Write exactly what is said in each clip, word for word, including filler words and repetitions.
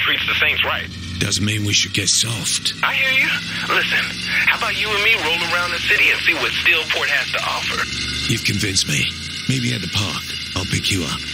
treats the Saints right. Doesn't mean we should get soft. I hear you. Listen, how about you and me roll around the city and see what Steelport has to offer? You've convinced me. Maybe at the park. I'll pick you up.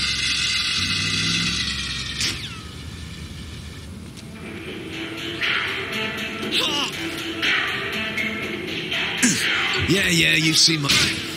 Yeah, yeah, you see my...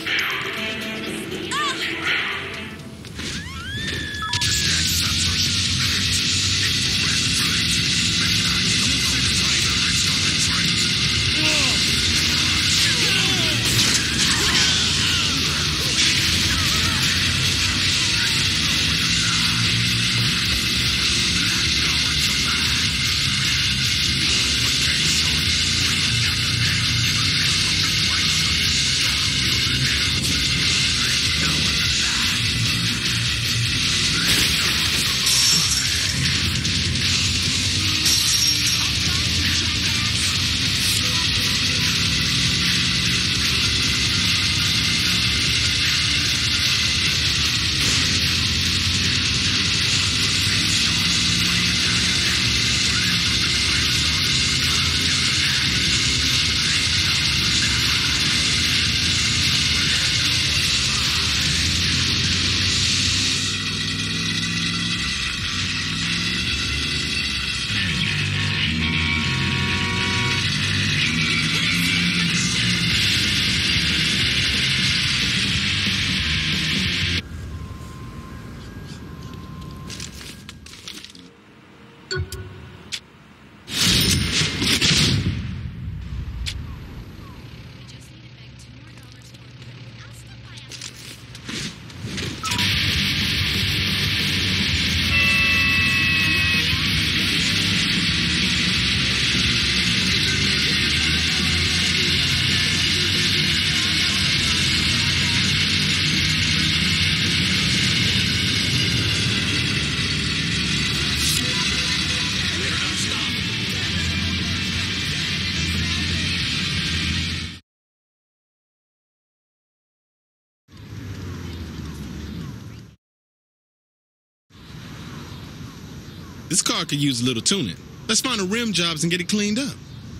This car could use a little tuning. Let's find the rim jobs and get it cleaned up.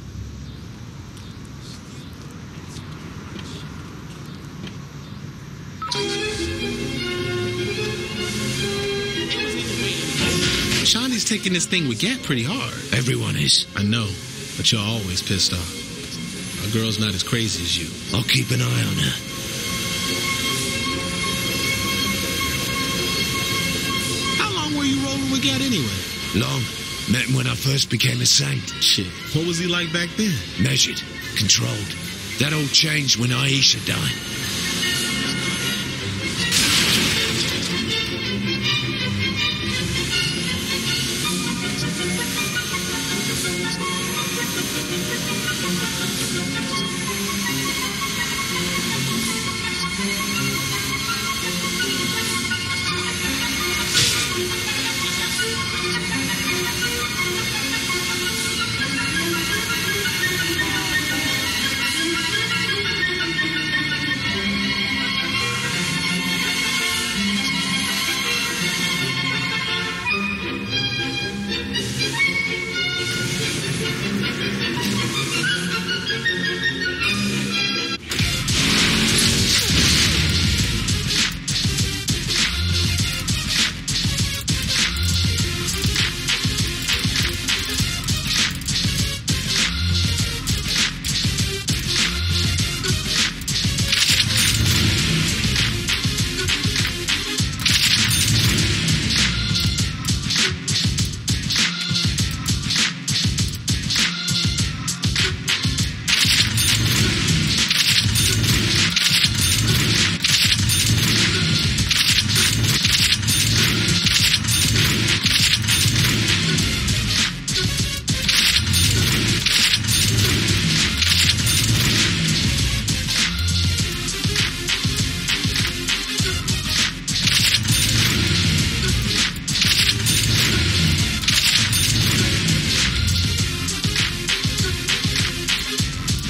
Shawnee's taking this thing with Gant pretty hard. Everyone is. I know, but you're always pissed off. Our girl's not as crazy as you. I'll keep an eye on her. How long were you rolling with Gant anyway? Long. Met him when I first became a saint. Shit, what was he like back then? Measured. Controlled. That all changed when Aisha died.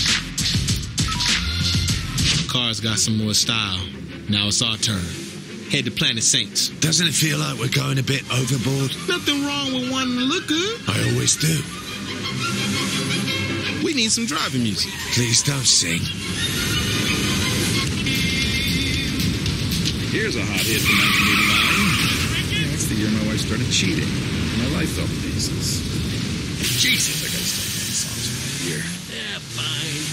Car's got some more style. Now it's our turn. Head to Planet Saints. Doesn't it feel like we're going a bit overboard? Nothing wrong with wanting to look good. I always do. We need some driving music. Please don't sing. Here's a hot hit from nineteen eighty-nine. Yeah, that's the year my wife started cheating. My life fell to pieces. Jesus, I gotta start playing songs from that year. Yeah, fine.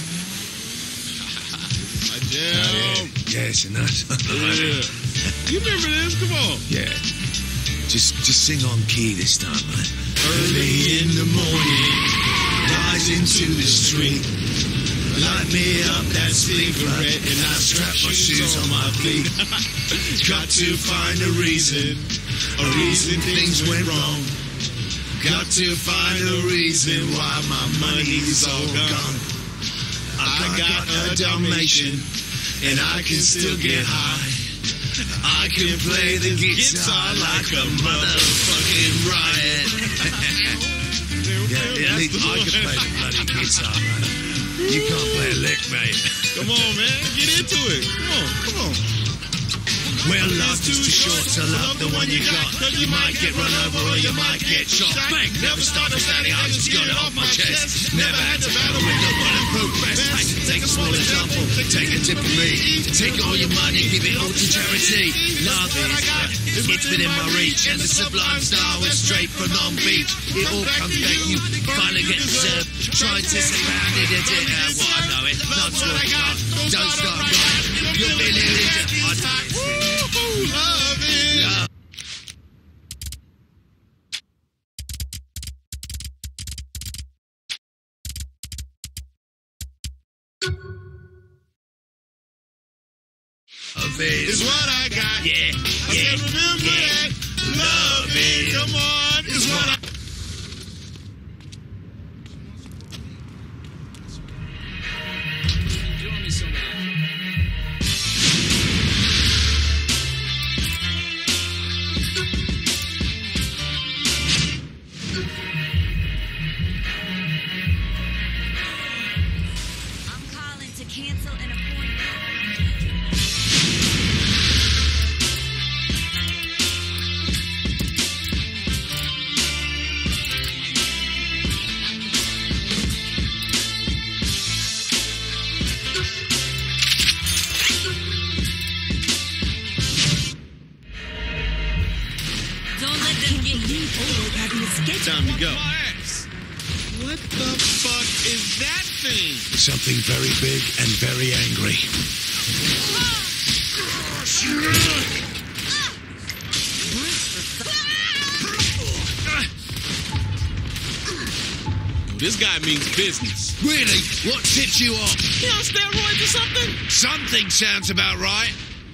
My Oh, jam. yeah. yeah, it's a nice one. Yeah. You remember this? Come on. Yeah. Just just sing on key this time, man. Early in the morning, rise into the street. Light me up that cigarette and I strap my shoes on my feet. Got to find a reason, a reason things went wrong. Got to find a reason why my money's all gone. I got a Dalmatian and I can still get high. I can play the guitar like a motherfucking riot. Yeah, at least I can play the bloody guitar, man. You can't play a lick, mate. Come on, man. Get into it. Come on, come on. Well, life is too short to love the one you got. You might get run over or you might get shot. Bang! Never start to standing, I just got it off my chest. Never had to battle with the bulletproof vest. I can take a small example, take a tip from me. Take all your money, give it all to charity. Love is, it's within my reach. And the sublime style is straight from Long Beach. It all comes back, you finally get deserved. Trying to surround it, it, it, uh, well, I know it. Not to don't start right. You're really religious. Love it. Yeah. Love it Is what I got. Yeah, I yeah, can remember yeah. that. Love it. Come on. Is what I cancel an appointment. Don't let them get you forward having a sketch. Time to go. What the fuck is that thing? Something very big and very angry. This guy means business. Really? What tipped you off? You on steroids or something? Something sounds about right.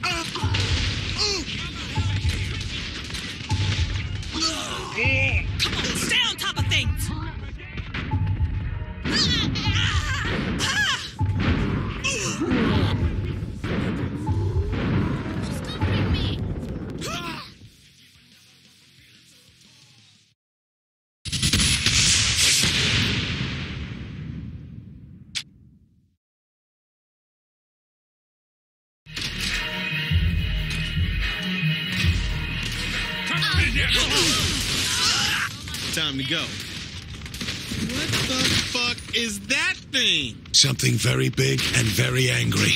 Come on, stay on top of things. Time to go. What the fuck is that thing? Something very big and very angry.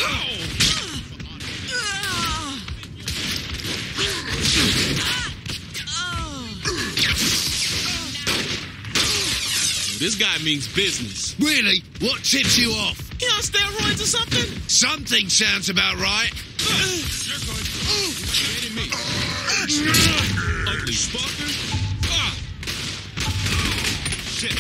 This guy means business. Really? What tipped you off? You on steroids or something? Something sounds about right. Ugly fucker. Ah. Shit.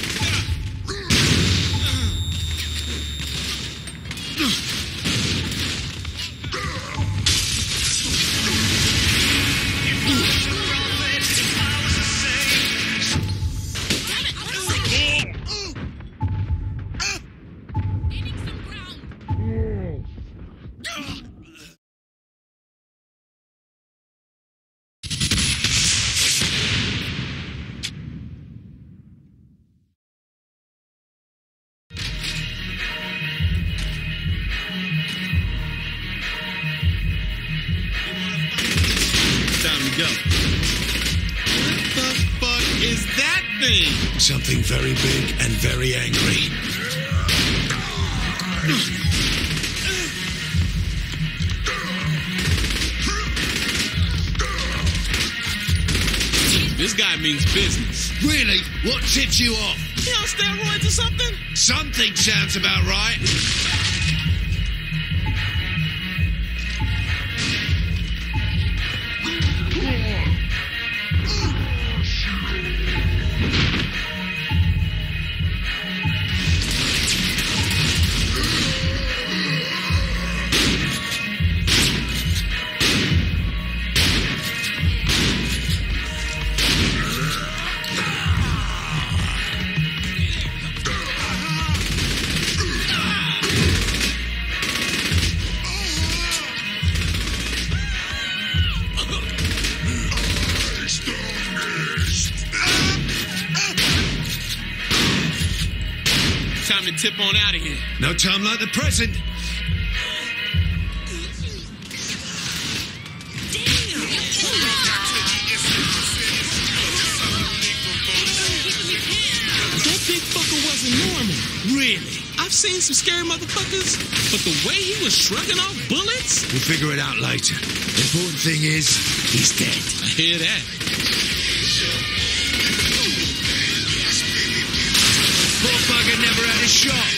thing? Something very big and very angry. This guy means business. Really? What tipped you off? He on steroids or something? Something sounds about right. Time to tip on out of here. No time like the present. That big fucker wasn't normal. Really? I've seen some scary motherfuckers, but the way he was shrugging off bullets? We'll figure it out later. The important thing is, he's dead. I hear that. Poor bugger never had a shot.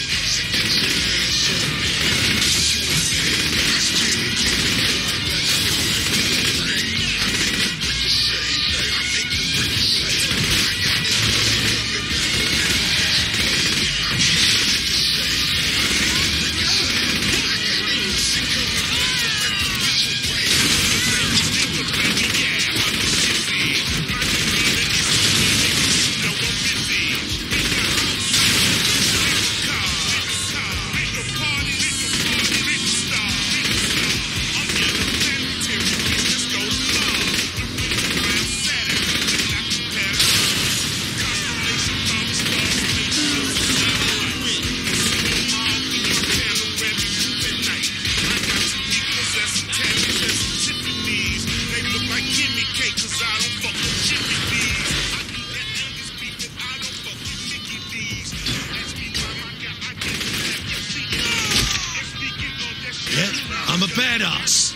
I'm a badass.